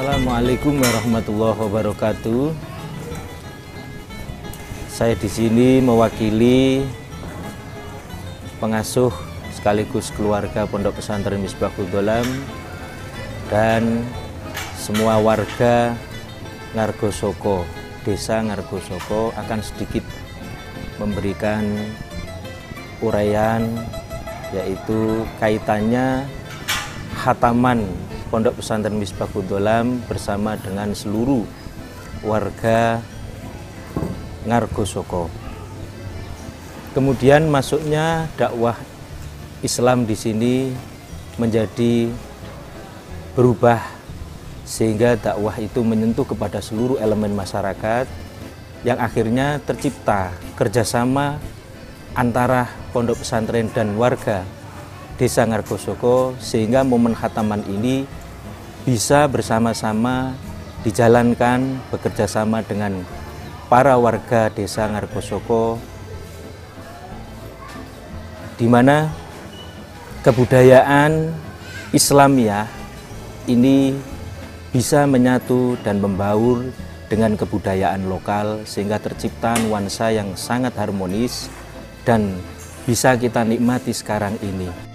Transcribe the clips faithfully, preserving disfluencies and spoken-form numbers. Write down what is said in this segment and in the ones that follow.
Assalamualaikum warahmatullahi wabarakatuh. Saya di sini mewakili pengasuh sekaligus keluarga Pondok Pesantren Misbahul Dholam dan semua warga Ngargosoko, Desa Ngargosoko akan sedikit memberikan uraian, yaitu kaitannya khataman Pondok Pesantren Misbahul Dholam bersama dengan seluruh warga Ngargosoko. Kemudian masuknya dakwah Islam di sini menjadi berubah sehingga dakwah itu menyentuh kepada seluruh elemen masyarakat yang akhirnya tercipta kerjasama antara pondok pesantren dan warga Desa Ngargosoko, sehingga momen khataman ini bisa bersama-sama dijalankan bekerja sama dengan para warga Desa Ngargosoko, di mana kebudayaan Islamiyah ini bisa menyatu dan membaur dengan kebudayaan lokal sehingga tercipta nuansa yang sangat harmonis dan bisa kita nikmati sekarang ini.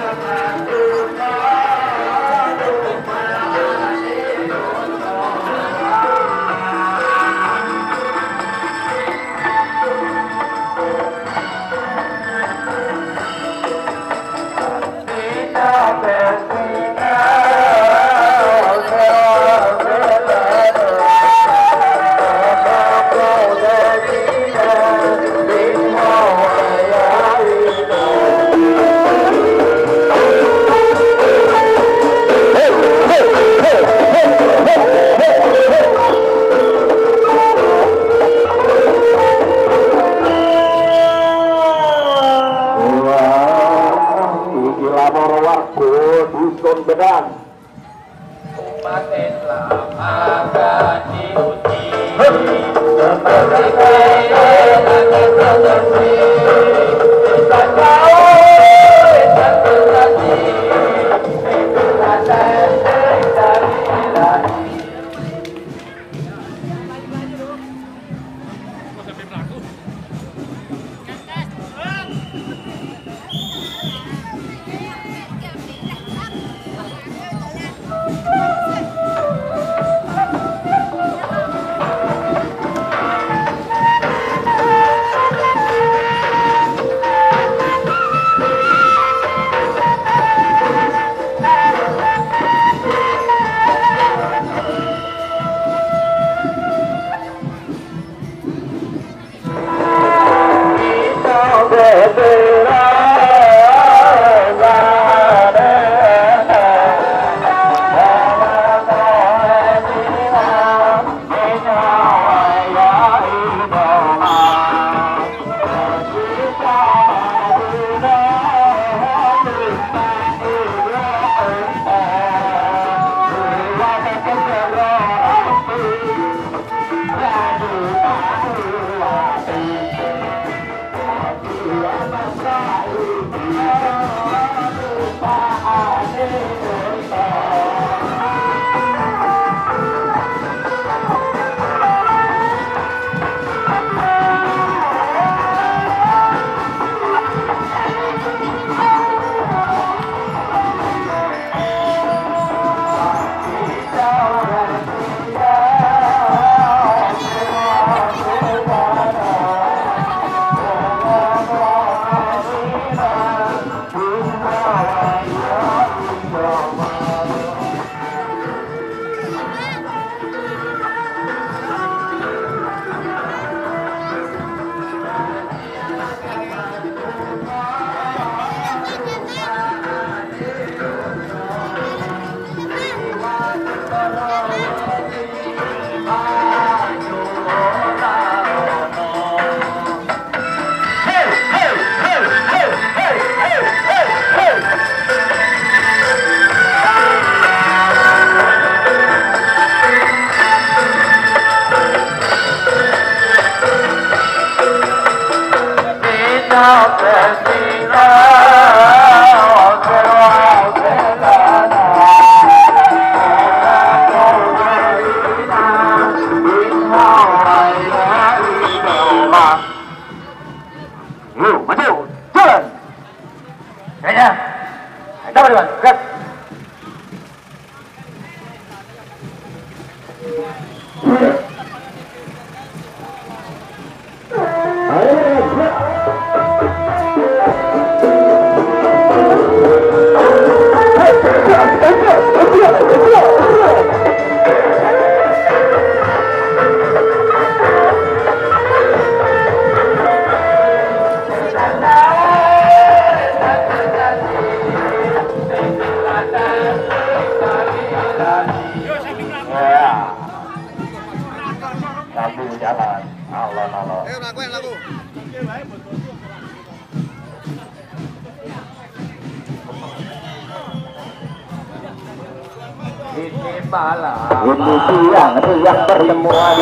Ini siang-siang pertemuan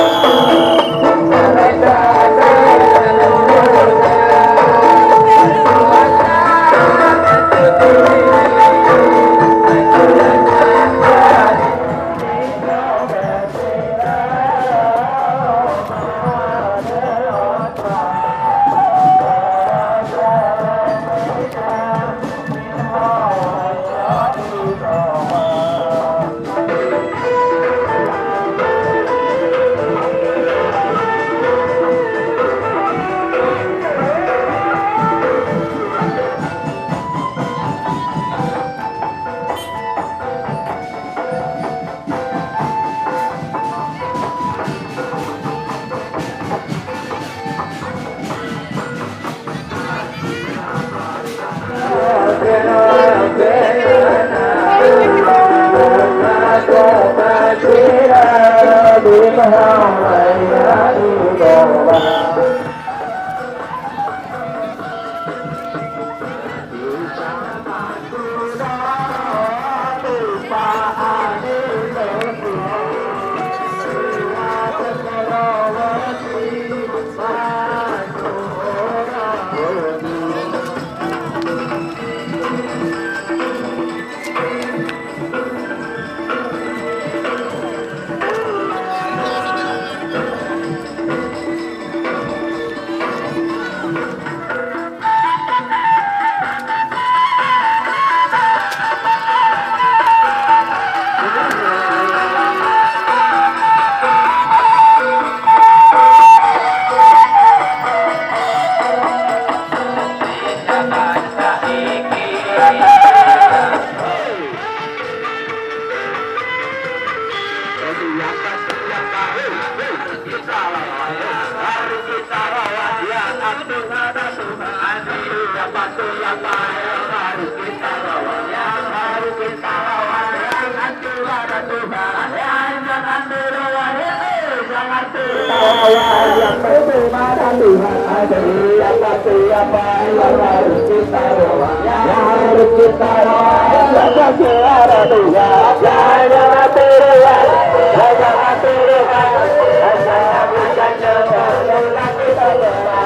yang bagaimana Tuhan ada siapa siapa yang harus kita doa yang harus kita doa siapa siapa Tuhan jangan Tuhan jangan Tuhan jangan bukan jangan kita doa.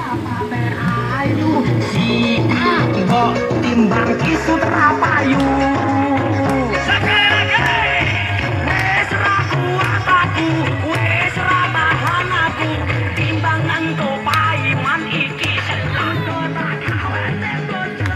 timbang isu terapayu wes ra kuat aku wes ra tahan aku timbang ento paiman iki selado tak kawete bojo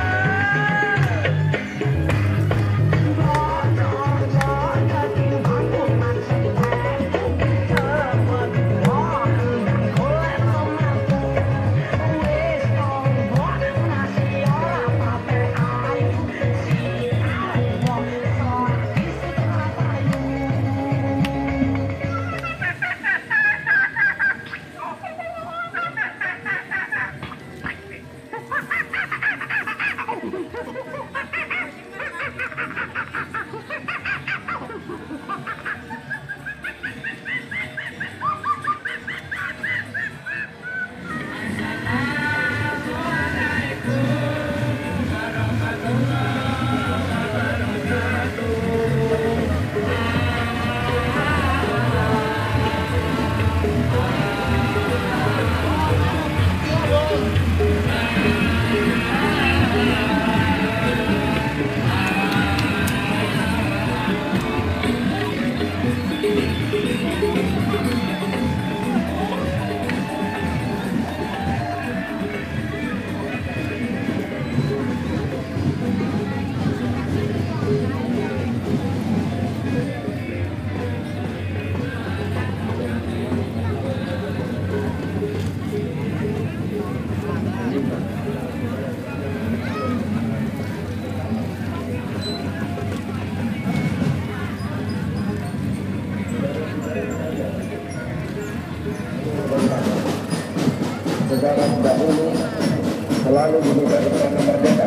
negara dahulu selalu dibuka dengan merdeka.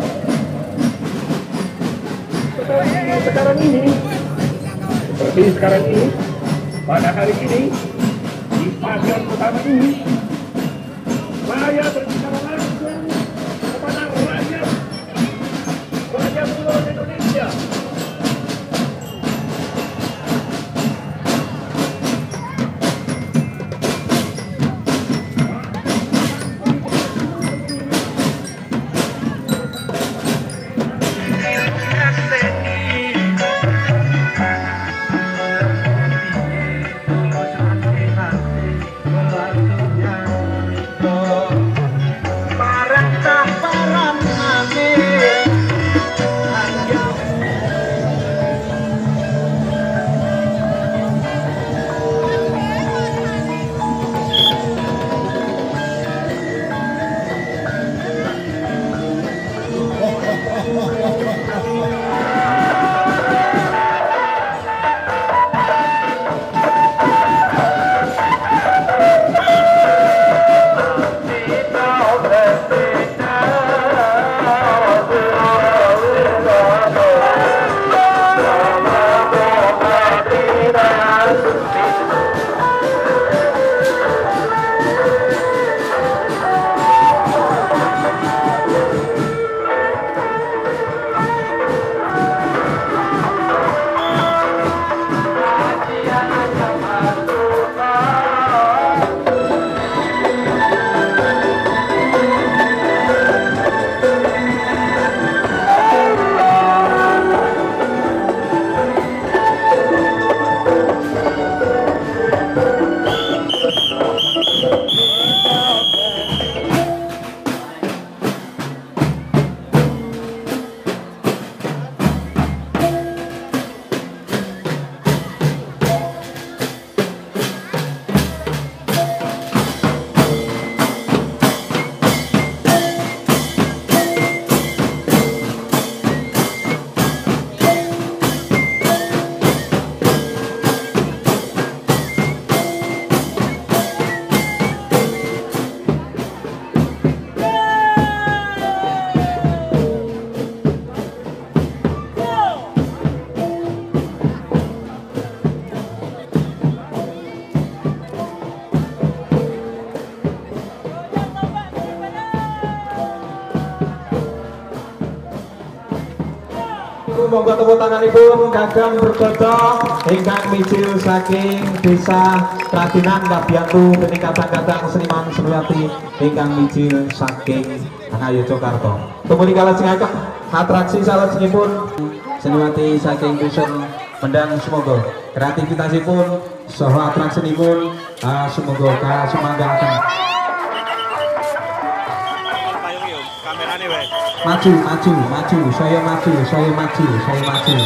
Sekarang ini, seperti sekarang ini, pada hari ini, di pagi pertama ini, saya berbicara langsung kepada rakyat, rakyat seluruh Indonesia. monggo tepuk tanganipun Kakang Berjojo ingkang mijil saking Desa Kradinan kabiyantu dening kadang-kadang seniman seniwati ingkang mijil saking Ngayogyakarta. Tumuli kalajengaken atraksi salajengipun seniwati saking Dusun Mendang, semoga kreativitasipun saha atraksinipun uh, semoga kasumanggaken. Maju, maju, maju, saya maju, saya maju, saya maju.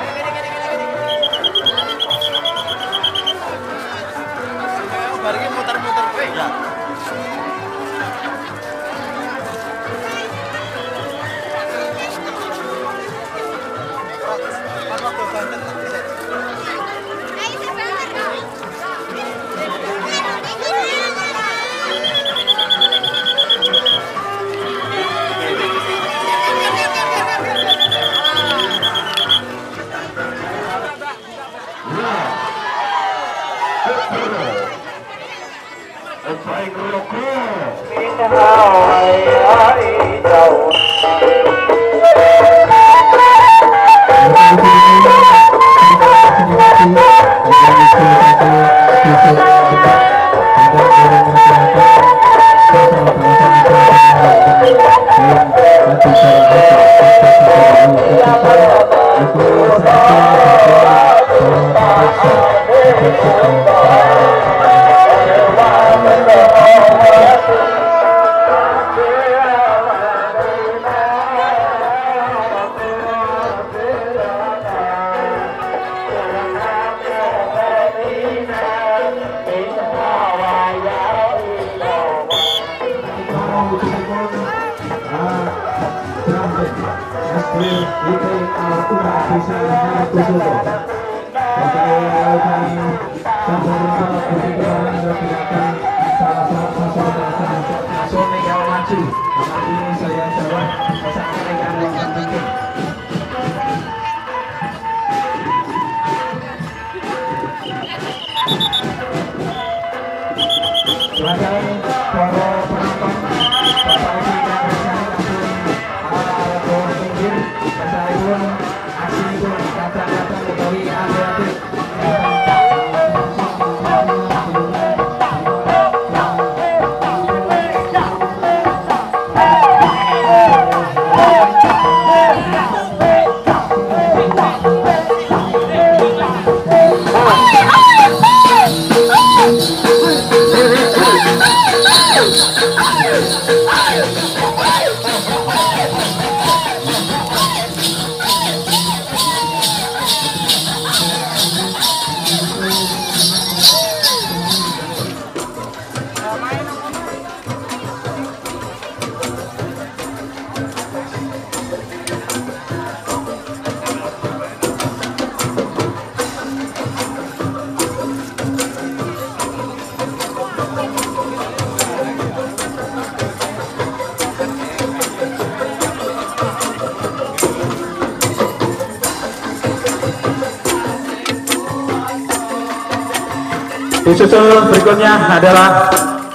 Disusul berikutnya adalah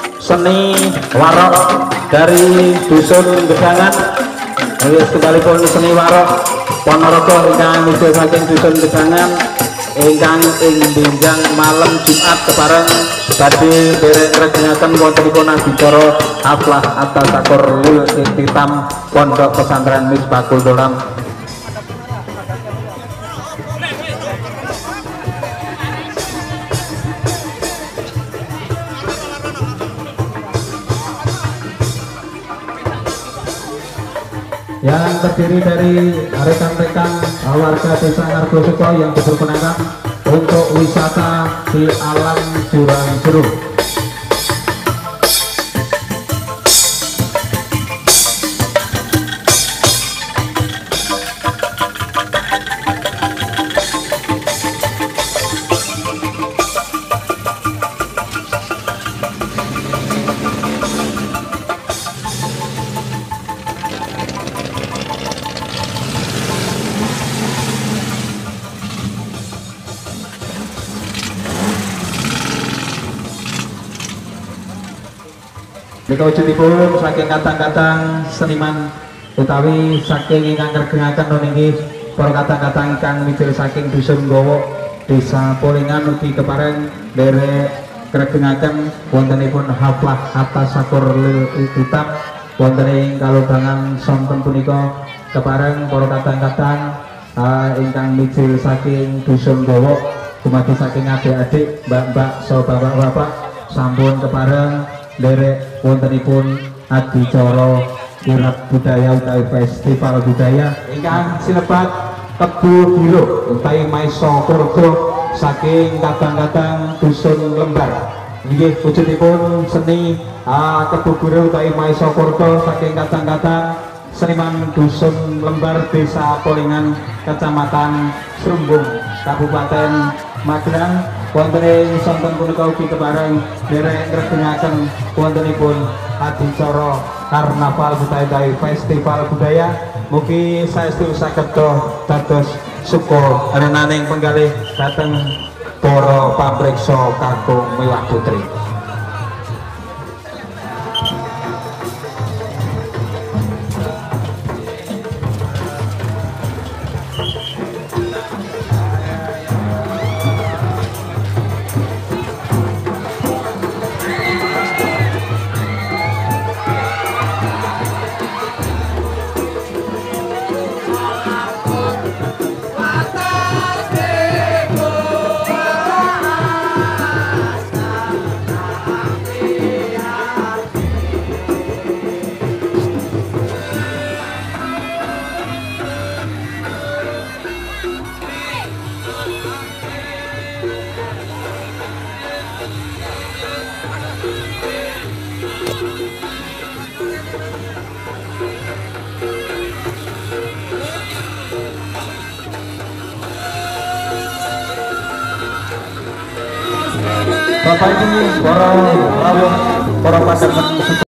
seni warok dari Dusun Gedangan. Wis kebalipun seni warok Ponorogo ingkang mijil saking Dusun Gedangan ingkang ing dinjang malam Jumat kepareng badhe derek ngrejengaken wontenipun adicara Aflah atas Sakur Lul Ikhtitam Pondok Pesantren Misbahul Dolam. Yang terdiri dari rekan-rekan warga Desa Ngargosuko yang diperkenankan untuk wisata di alam Jurang Jeruk. Nika wujudipun saking kadang-kadang seniman utawi saking ingkang ngregengaken nggih para kadang-kadang kang mijil saking dusun Gowo Desa Polingan ugi kepareng derek kregengaken wontenipun haflah atas sakur lil hitam wonten ing kalombangan sonten punika kepareng para kadang-kadang uh, ingkang mijil saking dusun Gowo dumadi saking adik-adik mbak-mbak so bapak-bapak sampun kepareng derek wontenipun adicara kirab budaya utawi festival budaya ingkang sinebat Tebu Biru utawi Maiso Kurdo saking kadang-kadang dusun Lembar nggih wujudipun seni uh, Tebu Biru utawi Maiso Kurdo saking kadang-kadang seniman dusun Lembar Desa Polingan Kecamatan Serumbung Kabupaten Magelang wonten ing sonten punika ugi kepareng derek ngregengaken wontenipun adicara karnaval budaya festival budaya mugi saestu saged dados suka renaning penggalih dhateng para pamriksa kakung miwah putri. Bapak Ibu, para rawuh, para pasangan